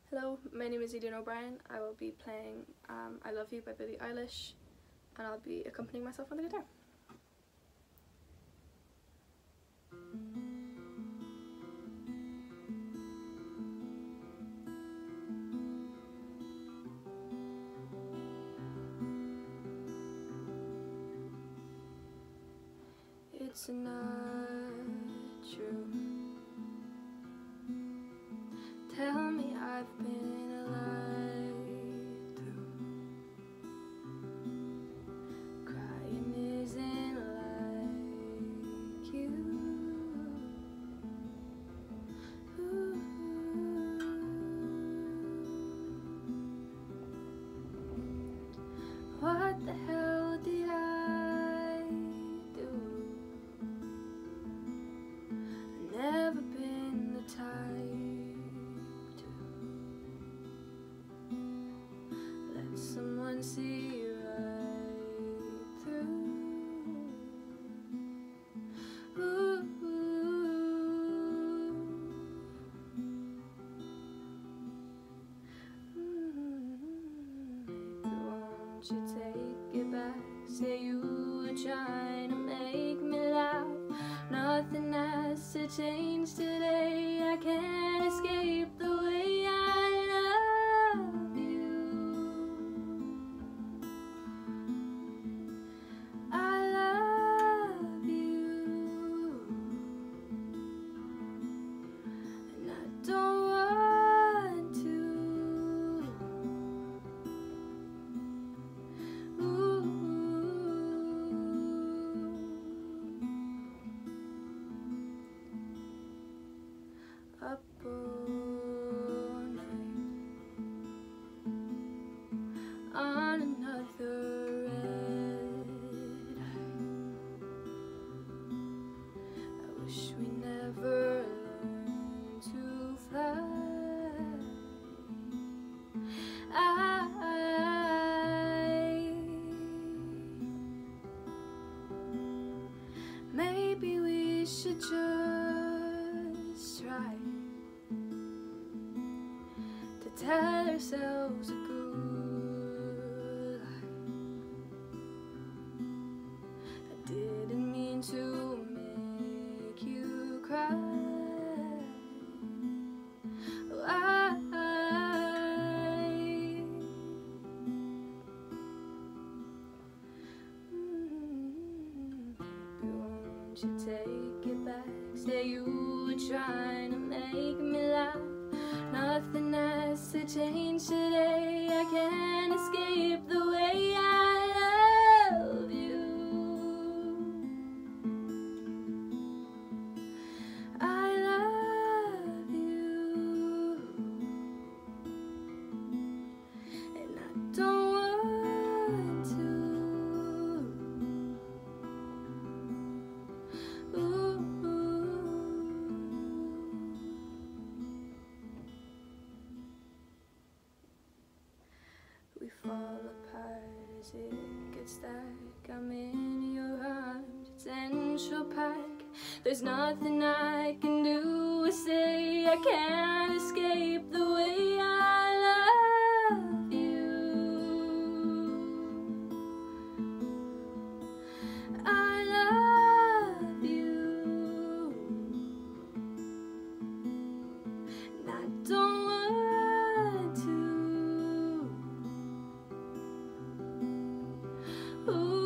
Hello, my name is Aideen O Brien. I will be playing I Love You by Billie Eilish, and I'll be accompanying myself on the guitar. It's not true. Tell me I've been lied through. Crying isn't like you. Ooh. What the hell did I do? Never been the type to let someone see right through. Ooh. Won't you take it back? Say you were trying to make me laugh. Nothing has to change today. I can't escape the way I love you. I love you, and I don't want to. Ooh. Up all night on another red eye. I wish we never learned to fly. Maybe we should just try to tell ourselves a good lie. I didn't mean to make you cry. Oh, won't you take it back? Say you were trying to make me laugh. Nothing has to change today. I can't escape the way I love you. I love you, and I don't want to. Ooh. We fall apart as it gets dark. I'm in your arms, it's Central Park. There's nothing I can do or say. I can't escape the way I love you. I love you, and I don't want to. Ooh.